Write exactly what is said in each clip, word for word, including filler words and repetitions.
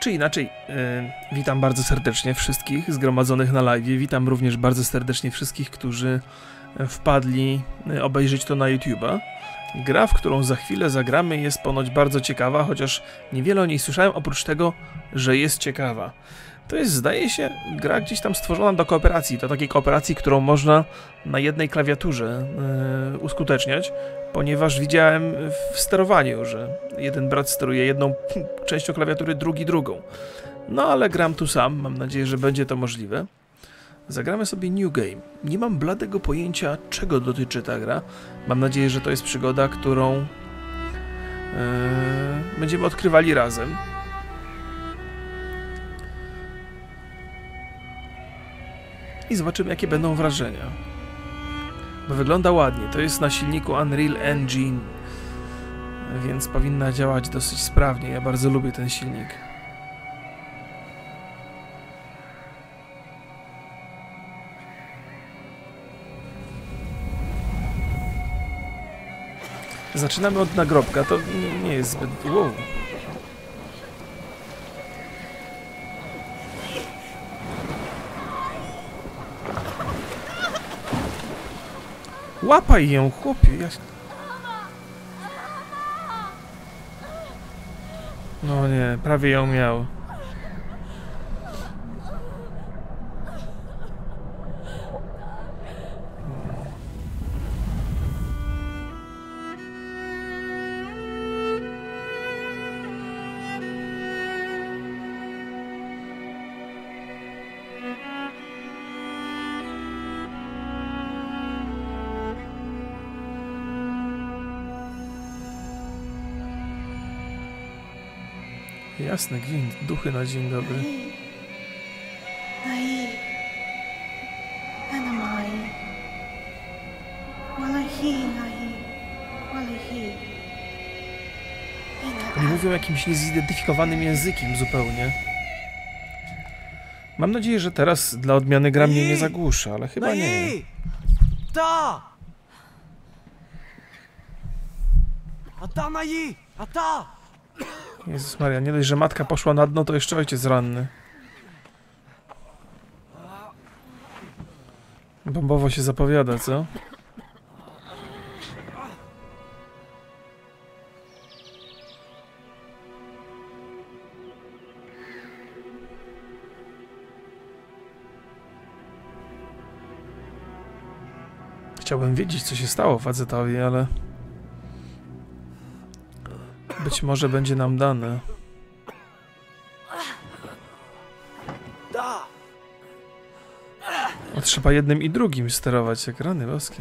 czy inaczej, yy, witam bardzo serdecznie wszystkich zgromadzonych na live. Witam również bardzo serdecznie wszystkich, którzy wpadli obejrzeć to na YouTube'a. Gra, w którą za chwilę zagramy, jest ponoć bardzo ciekawa, chociaż niewiele o niej słyszałem, oprócz tego, że jest ciekawa. To jest, zdaje się, gra gdzieś tam stworzona do kooperacji. To takiej kooperacji, którą można na jednej klawiaturze yy, uskuteczniać, ponieważ widziałem w sterowaniu, że jeden brat steruje jedną częścią klawiatury, drugi drugą. No ale gram tu sam, mam nadzieję, że będzie to możliwe. Zagramy sobie New Game. Nie mam bladego pojęcia, czego dotyczy ta gra. Mam nadzieję, że to jest przygoda, którą yy, będziemy odkrywali razem. I zobaczymy, jakie będą wrażenia. Bo wygląda ładnie. To jest na silniku Unreal Engine, więc powinna działać dosyć sprawnie. Ja bardzo lubię ten silnik. Zaczynamy od nagrobka. To nie jest zbyt... Wow. Łapaj ją, chłopie. Ja... No nie, prawie ją miał. Jasny gwint, duchy na dzień dobry. Oni mówią jakimś niezidentyfikowanym językiem zupełnie. Mam nadzieję, że teraz dla odmiany gra mnie nie zagłusza, ale chyba nie. Ta! Ata naji! Ata! Jezus Maria, nie dość, że matka poszła na dno, to jeszcze ojciec ranny. Bombowo się zapowiada, co? Chciałbym wiedzieć, co się stało facetowi, ale... być może będzie nam dane. O, trzeba jednym i drugim sterować, jak rany boskie.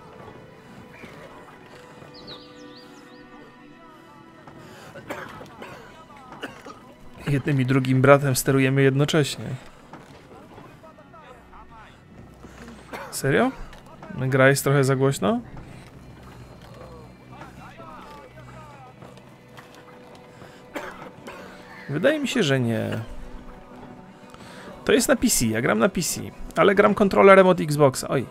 Jednym i drugim bratem sterujemy jednocześnie. Serio? Gra jest trochę za głośno? Wydaje mi się, że nie. To jest na P C, ja gram na P C, ale gram kontrolerem od Xboxa. Oj.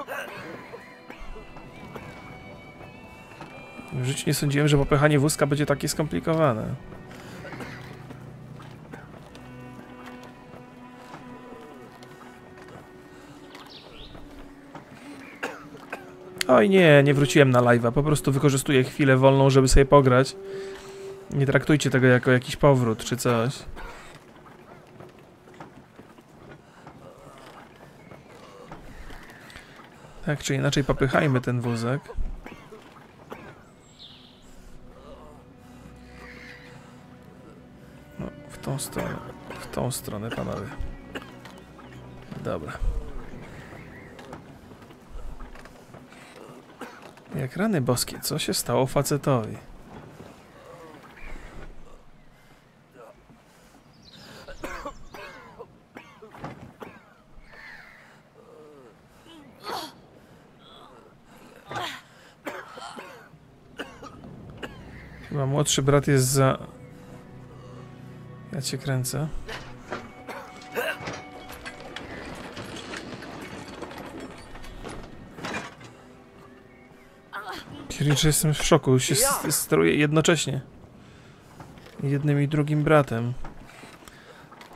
W życiu nie sądziłem, że popychanie wózka będzie takie skomplikowane. Oj nie, nie wróciłem na live'a, po prostu wykorzystuję chwilę wolną, żeby sobie pograć. Nie traktujcie tego jako jakiś powrót, czy coś. Tak czy inaczej popychajmy ten wózek. No, w tą stronę, w tą stronę, panowie. Dobra. Jak rany boskie, co się stało facetowi? Chyba młodszy brat jest za... Ja cię kręcę. Pierniczy, jestem w szoku, się steruję jednocześnie. Jednym i drugim bratem.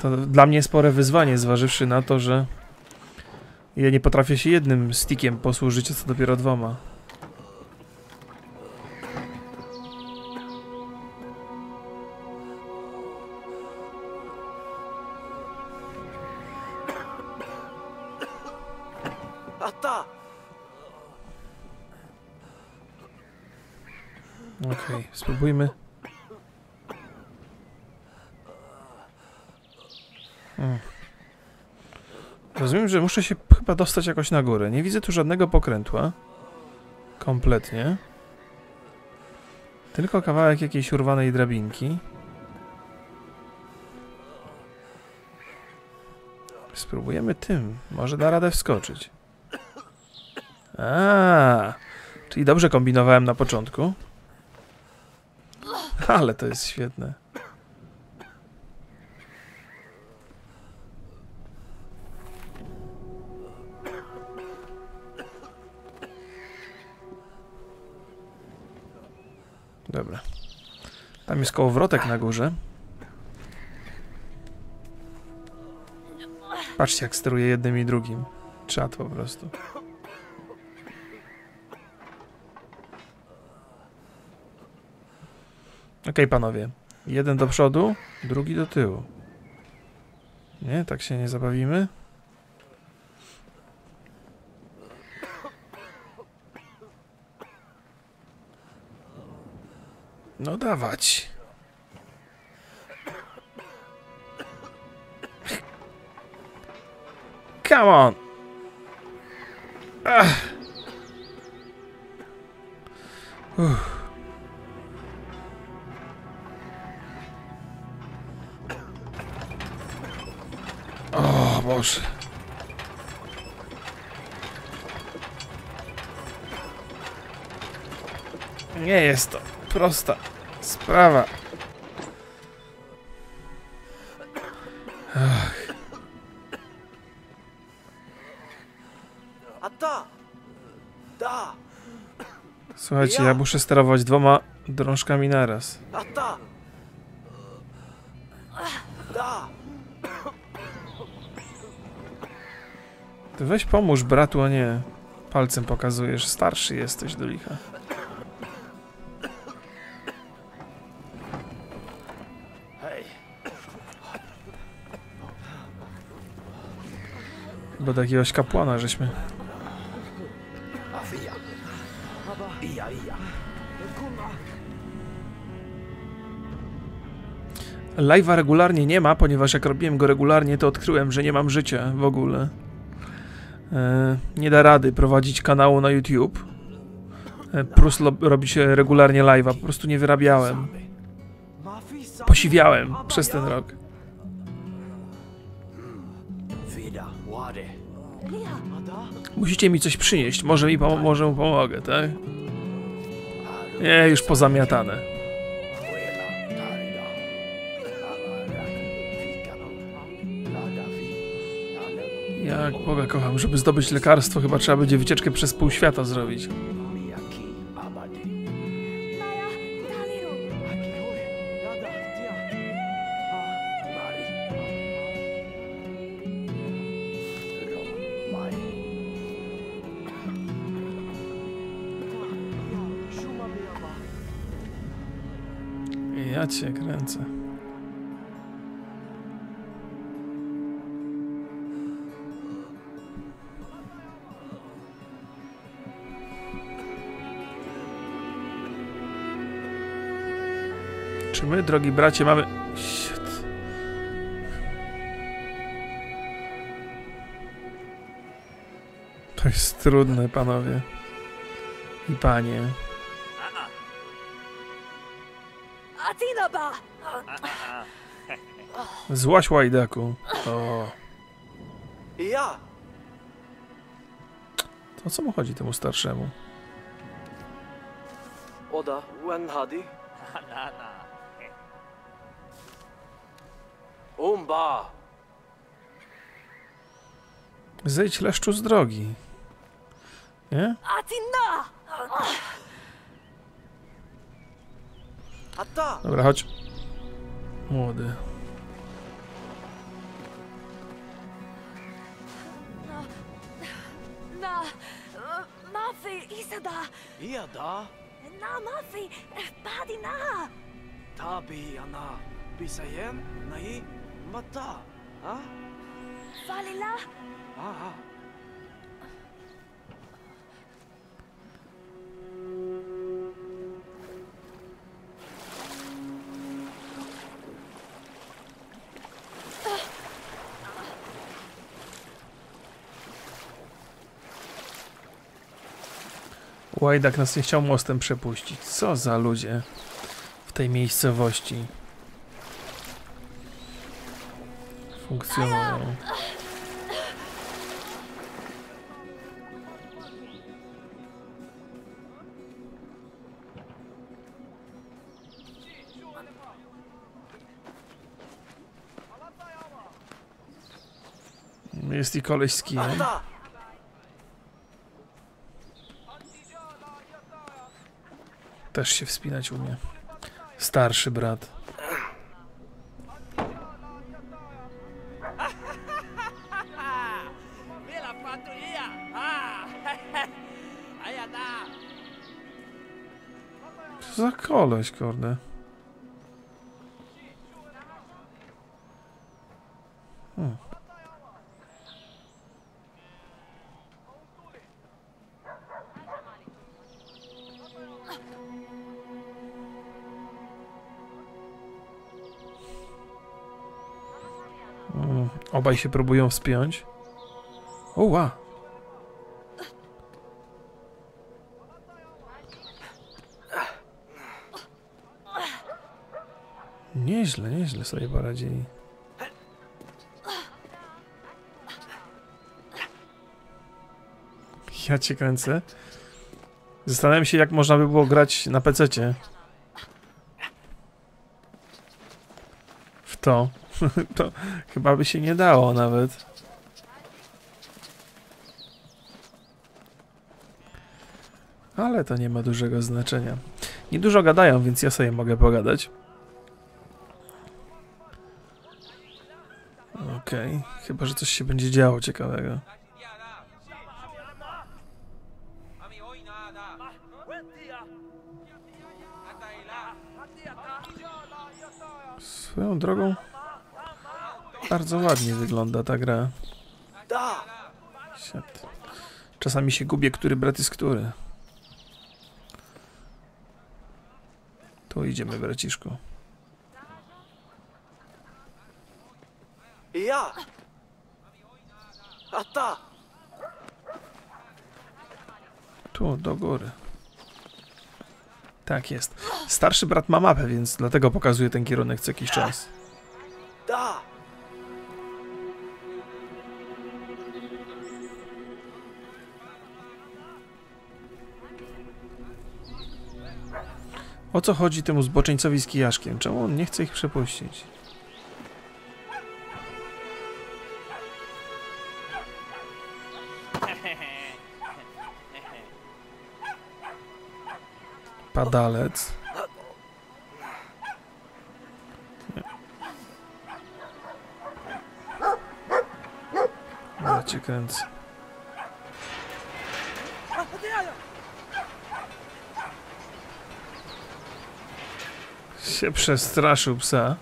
To dla mnie spore wyzwanie, zważywszy na to, że ja nie potrafię się jednym stickiem posłużyć, a co dopiero dwoma. Ata! Okej, okay, spróbujmy. Hmm. Rozumiem, że muszę się chyba dostać jakoś na górę. Nie widzę tu żadnego pokrętła. Kompletnie. Tylko kawałek jakiejś urwanej drabinki. Spróbujemy tym. Może da radę wskoczyć. A, czyli dobrze kombinowałem na początku. Ale to jest świetne. Dobra. Tam jest kołowrotek na górze. Patrzcie, jak steruje jednym i drugim. Czad po prostu. Okej, okay, panowie. Jeden do przodu, drugi do tyłu. Nie, tak się nie zabawimy. No dawać. Come on. Ach. Uff. O Boże. Nie jest to prosta sprawa. Ach. Ata! Da! Słuchajcie, ja muszę sterować dwoma drążkami naraz. Ata! Da! Ty weź pomóż bratu, a nie palcem pokazujesz. Starszy jesteś do licha. Hej! Bo do jakiegoś kapłana żeśmy. Afia! Ija, ija! Live'a regularnie nie ma, ponieważ jak robiłem go regularnie, to odkryłem, że nie mam życia w ogóle. E, nie da rady prowadzić kanału na YouTube. E, plus robić regularnie live'a. Po prostu nie wyrabiałem. Posiwiałem przez ten rok. Musicie mi coś przynieść. Może mi pom może mu pomogę, tak? Nie, już pozamiatane. Jak Boga kocham, żeby zdobyć lekarstwo, chyba trzeba będzie wycieczkę przez pół świata zrobić. Ja cię kręcę. Czy my, drogi bracie, mamy... Shit. To jest trudne, panowie. I panie. Złaś, łajdaku. O. Ja! To o co mu chodzi temu starszemu? Oda, when hadi? Umba! Zejdź, leszczu, z drogi. Nie? Ata! Dobra, chodź. Młody. mafi isada. Iya da. Na mafi padi na. Tabi ana. Bisayen nai mata. Ha? Valila. Ah. ah. Łajdak nas nie chciał mostem przepuścić. Co za ludzie w tej miejscowości funkcjonują. Jest i koleś z kijem. Da. Też się wspinać umie. Starszy brat. Co za koleś, kurde. Hmm. Mm, obaj się próbują wspiąć. O, wow. Nieźle, nieźle sobie poradzili. Ja cię kręcę. Zastanawiam się, jak można by było grać na pececie. W to. To chyba by się nie dało nawet. Ale to nie ma dużego znaczenia. Niedużo gadają, więc ja sobie mogę pogadać. Okej, okay. Chyba że coś się będzie działo ciekawego. Swoją drogą bardzo ładnie wygląda ta gra. Shit. Czasami się gubię, który brat jest który. Tu idziemy, braciszku. Ja. Ata. Tu, do góry. Tak jest. Starszy brat ma mapę, więc dlatego pokazuje ten kierunek co jakiś czas. Da. O co chodzi temu zboczeńcowi z kijaszkiem? Czemu on nie chce ich przepuścić? Padalec. Nie. Ja cię kręcę. Się przestraszył psa.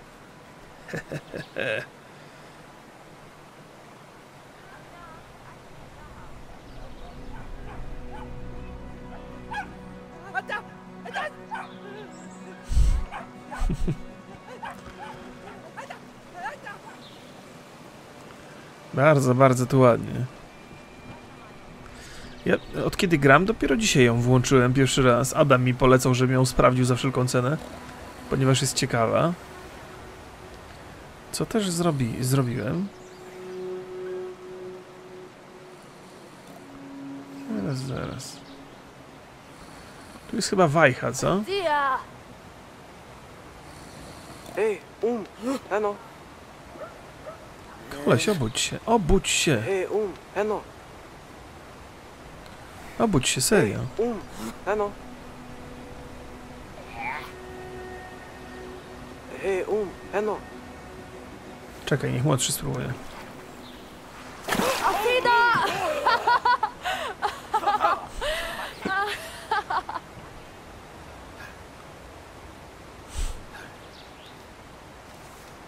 Bardzo, bardzo tu ładnie. Ja od kiedy gram? Dopiero dzisiaj ją włączyłem pierwszy raz. Adam mi polecał, żebym ją sprawdził za wszelką cenę, ponieważ jest ciekawa. Co też zrobi zrobiłem. Zaraz, zaraz. Tu jest chyba wajcha, co? Ej, um, eno. Koleś, obudź się, obudź się. Ej, um, eno. Obudź się, serio. Um, eno. Ej, um, eno. Czekaj, niech młodszy spróbuje.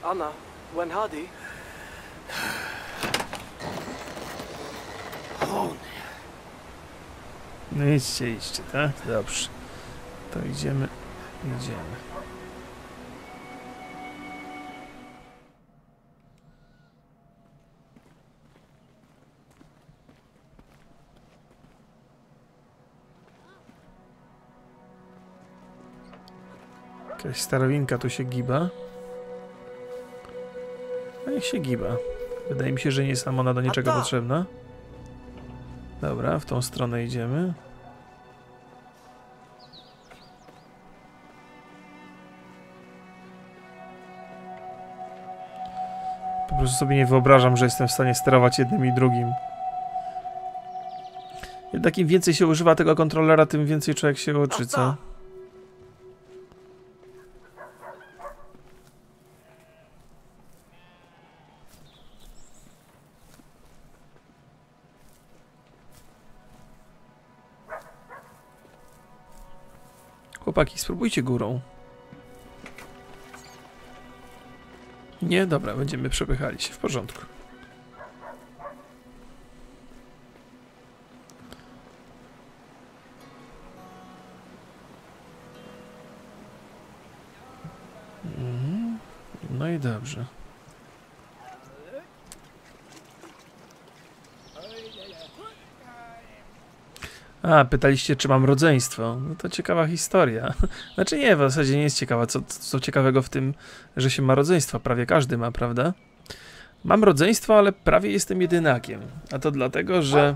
Anna, when Hadi? No idźcie, idźcie, tak? Dobrze. To idziemy, idziemy. Jakaś starowinka tu się giba. No niech się giba. Wydaje mi się, że nie jest nam ona do niczego potrzebna. Dobra, w tą stronę idziemy. Po prostu sobie nie wyobrażam, że jestem w stanie sterować jednym i drugim. Jednak im więcej się używa tego kontrolera, tym więcej człowiek się uczy, co? Chłopaki, spróbujcie górą. Nie? Dobra, będziemy przepychali się. W porządku. Mhm. No i dobrze. A, pytaliście, czy mam rodzeństwo. No to ciekawa historia. Znaczy nie, w zasadzie nie jest ciekawa. Co, co ciekawego w tym, że się ma rodzeństwo? Prawie każdy ma, prawda? Mam rodzeństwo, ale prawie jestem jedynakiem. A to dlatego, że...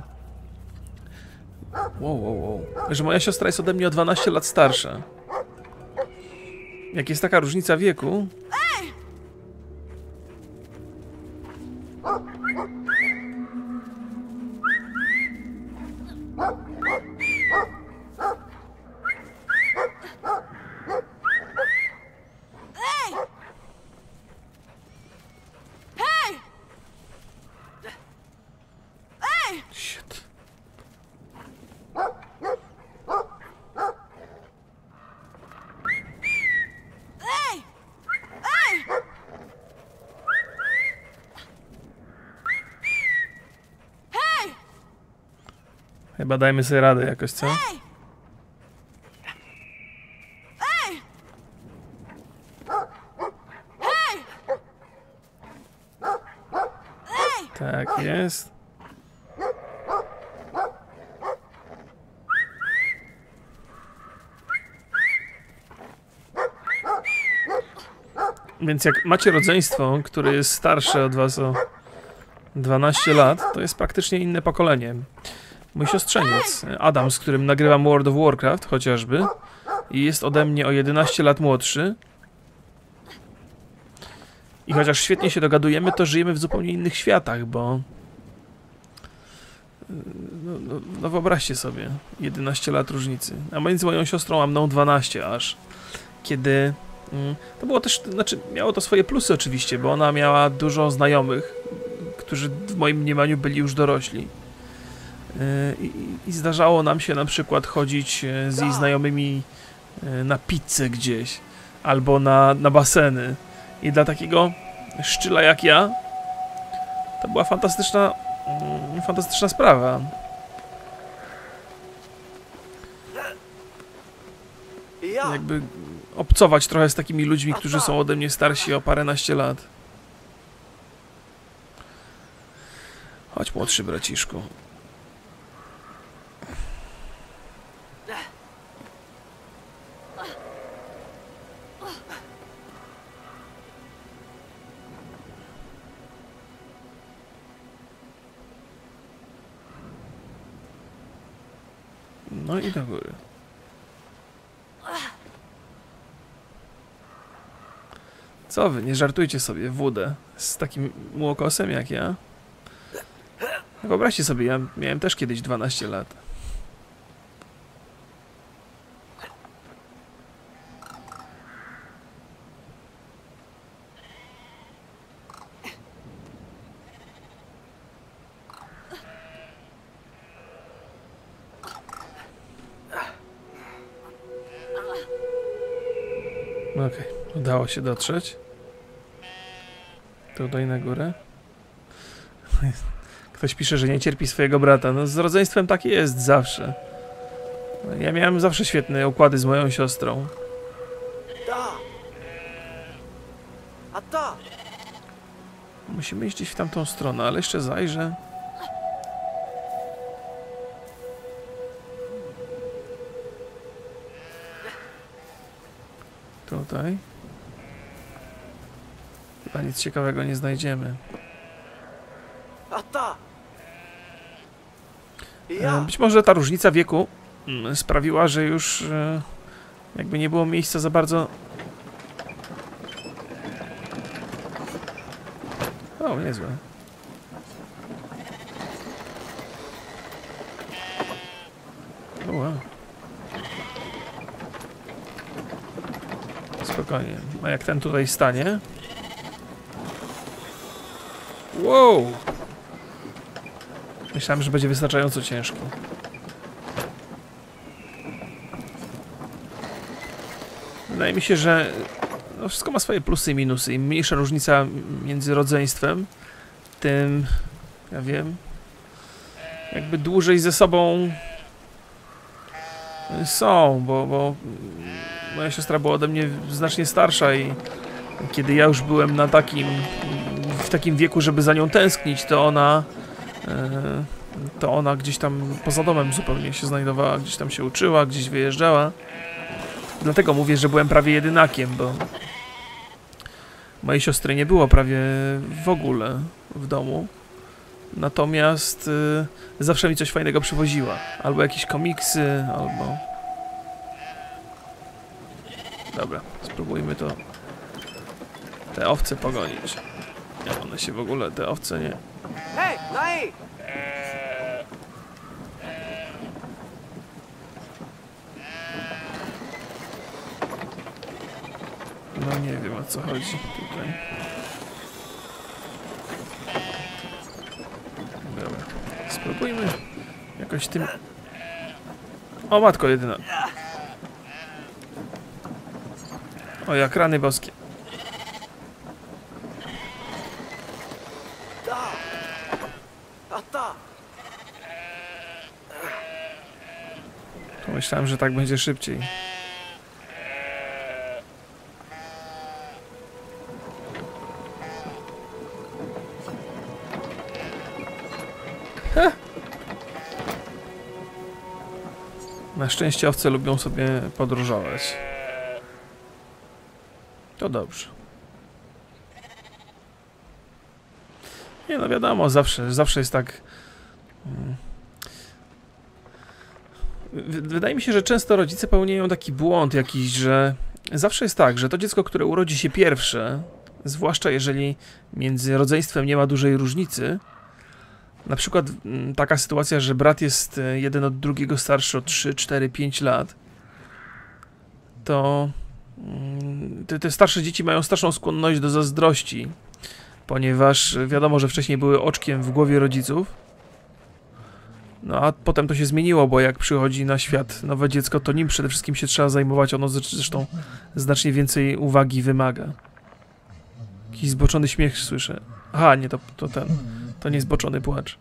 Wow, wow, wow. Że moja siostra jest ode mnie o dwanaście lat starsza. Jak jest taka różnica wieku... Shit. Chyba dajmy sobie radę jakoś, co? Tak jest. Więc jak macie rodzeństwo, które jest starsze od was o dwanaście lat, to jest praktycznie inne pokolenie. Mój siostrzeniec, Adam, z którym nagrywam World of Warcraft chociażby, i jest ode mnie o jedenaście lat młodszy. I chociaż świetnie się dogadujemy, to żyjemy w zupełnie innych światach, bo... No, no, no wyobraźcie sobie, jedenaście lat różnicy. A między moją siostrą a mną dwanaście aż. Kiedy... To było też, znaczy miało to swoje plusy oczywiście, bo ona miała dużo znajomych, którzy w moim mniemaniu byli już dorośli. I, i zdarzało nam się na przykład chodzić z jej znajomymi na pizzę gdzieś, albo na, na baseny. I dla takiego szczyla jak ja, to była fantastyczna, fantastyczna sprawa. Jakby obcować trochę z takimi ludźmi, którzy są ode mnie starsi o paręnaście lat. Chodź, młodszy braciszku. No i do góry. Co wy, nie żartujcie sobie, wódę z takim młokosem jak ja. Wyobraźcie sobie, ja miałem też kiedyś dwanaście lat. Okej, okay, udało się dotrzeć. Tutaj na górę. Ktoś pisze, że nie cierpi swojego brata. No z rodzeństwem tak jest zawsze. Ja miałem zawsze świetne układy z moją siostrą. Da. A ta. Musimy iść gdzieś w tamtą stronę, ale jeszcze zajrzę. Tutaj. Chyba nic ciekawego nie znajdziemy. A ta. E, Ja. Być może ta różnica wieku mm, sprawiła, że już e, jakby nie było miejsca za bardzo. O, niezłe. O, wow. Spokojnie. A jak ten tutaj stanie? Wow! Myślałem, że będzie wystarczająco ciężki. Wydaje mi się, że no wszystko ma swoje plusy i minusy. Im mniejsza różnica między rodzeństwem, tym, ja wiem, jakby dłużej ze sobą są, bo, bo moja siostra była ode mnie znacznie starsza i kiedy ja już byłem na takim, w takim wieku, żeby za nią tęsknić, to ona to ona gdzieś tam poza domem zupełnie się znajdowała, gdzieś tam się uczyła, gdzieś wyjeżdżała. Dlatego mówię, że byłem prawie jedynakiem, bo mojej siostry nie było prawie w ogóle w domu. Natomiast y, zawsze mi coś fajnego przywoziła. Albo jakieś komiksy, albo... Dobra, spróbujmy to... te owce pogonić. Nie, one się w ogóle, te owce nie... Hej, Nai. No nie wiem, o co chodzi tutaj. Dobra, spróbujmy jakoś tym... O matko jedyna. O, jak rany boskie. Da. A ta. Pomyślałem, że tak będzie szybciej. Ha! Na szczęście owce lubią sobie podróżować. To dobrze. Nie no wiadomo, zawsze, zawsze jest tak... Wydaje mi się, że często rodzice popełniają taki błąd jakiś, że zawsze jest tak, że to dziecko, które urodzi się pierwsze, zwłaszcza jeżeli między rodzeństwem nie ma dużej różnicy, na przykład taka sytuacja, że brat jest jeden od drugiego starszy o trzy, cztery, pięć lat, to te, te starsze dzieci mają straszną skłonność do zazdrości, ponieważ wiadomo, że wcześniej były oczkiem w głowie rodziców. No a potem to się zmieniło, bo jak przychodzi na świat nowe dziecko, to nim przede wszystkim się trzeba zajmować, ono zresztą znacznie więcej uwagi wymaga. Jakiś zboczony śmiech słyszę. Aha, nie, to, to ten, to nie zboczony płacz.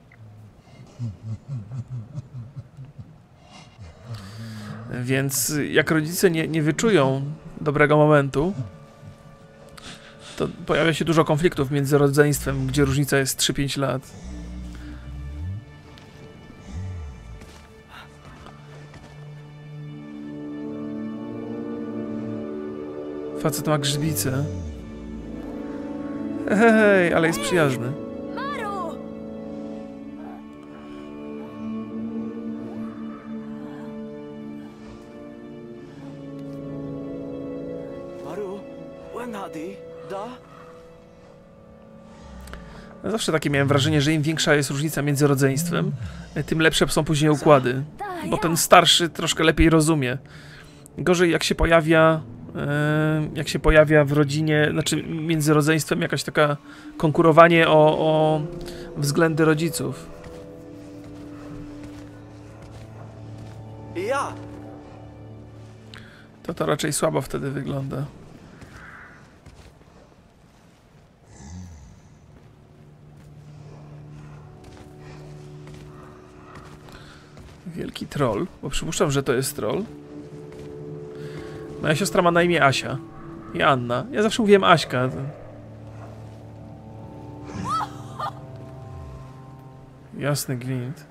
Więc jak rodzice nie, nie wyczują dobrego momentu, to pojawia się dużo konfliktów między rodzeństwem, gdzie różnica jest trzy pięć lat. Facet ma grzbicę. Hej, ale jest przyjazny. Maru! Maru. Wenadi. Da. Zawsze takie miałem wrażenie, że im większa jest różnica między rodzeństwem, tym lepsze są później układy. Bo ten starszy troszkę lepiej rozumie. Gorzej jak się pojawia... jak się pojawia w rodzinie, znaczy między rodzeństwem jakaś taka konkurowanie o, o względy rodziców. Ja. To to raczej słabo wtedy wygląda. Wielki troll, bo przypuszczam, że to jest troll. Moja siostra ma na imię Asia. I Anna. Ja zawsze mówiłem Aśka. Jasny gwint.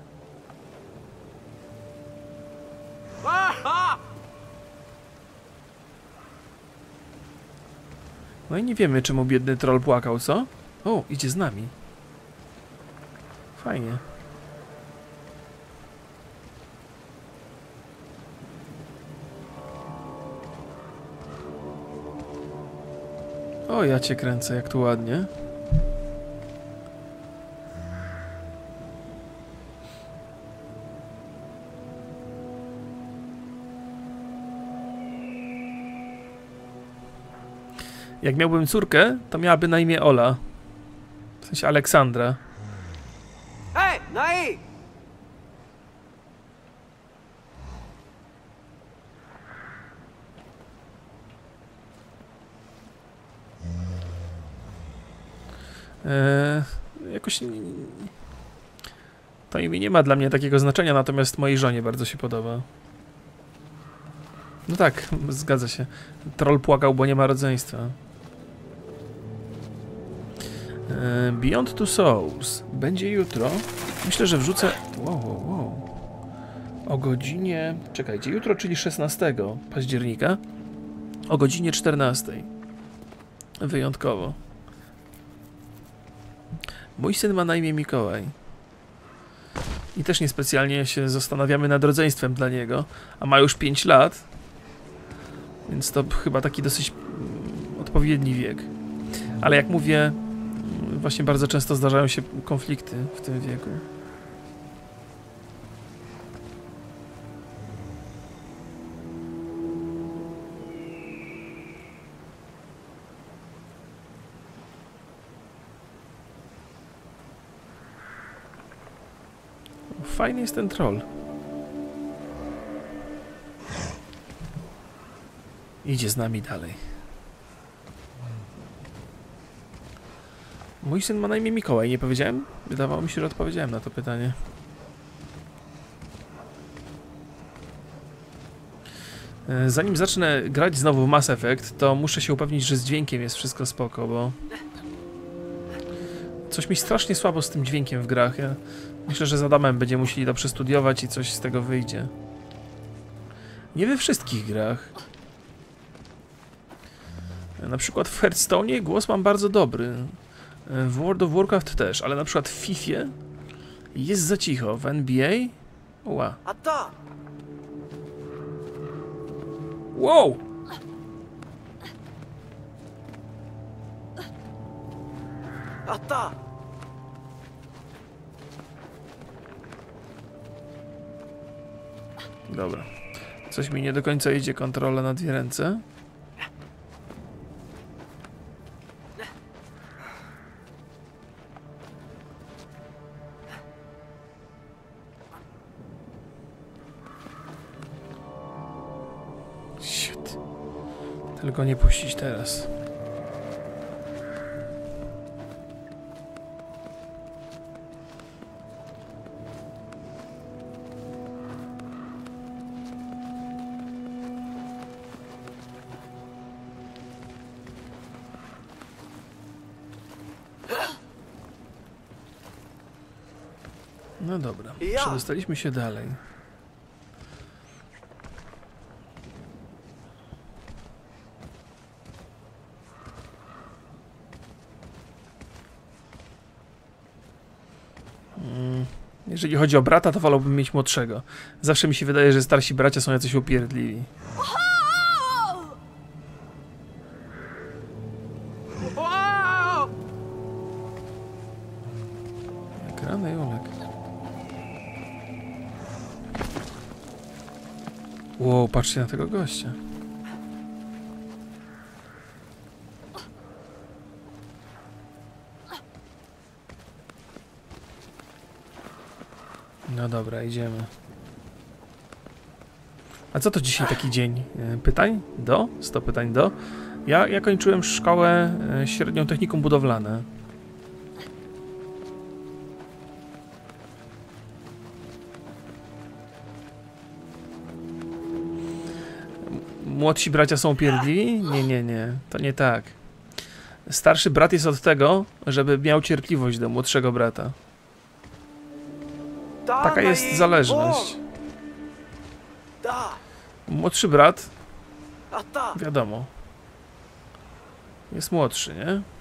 No i nie wiemy, czemu biedny troll płakał, co? O, idzie z nami. Fajnie. O, ja cię kręcę, jak tu ładnie. Jak miałbym córkę, to miałaby na imię Ola. W sensie Aleksandra. Hej, Nai! Eee, jakoś... To imię nie ma dla mnie takiego znaczenia, natomiast mojej żonie bardzo się podoba. No tak, zgadza się. Troll płakał, bo nie ma rodzeństwa. Eee, Beyond Two Souls będzie jutro. Myślę, że wrzucę... Wow, wow, wow. O godzinie... Czekajcie, jutro, czyli szesnastego października. O godzinie czternastej. Wyjątkowo. Mój syn ma na imię Mikołaj. I też niespecjalnie się zastanawiamy nad rodzeństwem dla niego. A ma już pięć lat. Więc to chyba taki dosyć odpowiedni wiek. Ale jak mówię, właśnie bardzo często zdarzają się konflikty w tym wieku. Fajny jest ten troll. Idzie z nami dalej. Mój syn ma na imię Mikołaj, nie powiedziałem? Wydawało mi się, że odpowiedziałem na to pytanie. Zanim zacznę grać znowu w Mass Effect, to muszę się upewnić, że z dźwiękiem jest wszystko spoko, bo... Coś mi strasznie słabo z tym dźwiękiem w grach. Ja myślę, że z Adamem będziemy musieli to przestudiować i coś z tego wyjdzie. Nie we wszystkich grach. Na przykład w Hearthstone'ie głos mam bardzo dobry. W World of Warcraft też, ale na przykład w Fifie jest za cicho. W N B A? Ła. Atta! Wow! Atta! Dobra. Coś mi nie do końca idzie, kontrola na dwie ręce. Shit. Tylko nie puścić teraz. No dobra, Ja. przedostaliśmy się dalej. Mm, jeżeli chodzi o brata, to wolałbym mieć młodszego. Zawsze mi się wydaje, że starsi bracia są jacyś upierdliwi. Wow! Ekrany Julek. Wow, patrzcie na tego gościa. No dobra, idziemy. A co to dzisiaj taki dzień? Pytań? Do? sto pytań do? Ja, ja kończyłem szkołę średnią technikum budowlane. młodsi bracia są upierdliwi? Nie, nie, nie. To nie tak. Starszy brat jest od tego, żeby miał cierpliwość do młodszego brata. Da, Taka jest Naib, zależność. Bom. Da, Młodszy brat, Ata. wiadomo, jest młodszy, nie?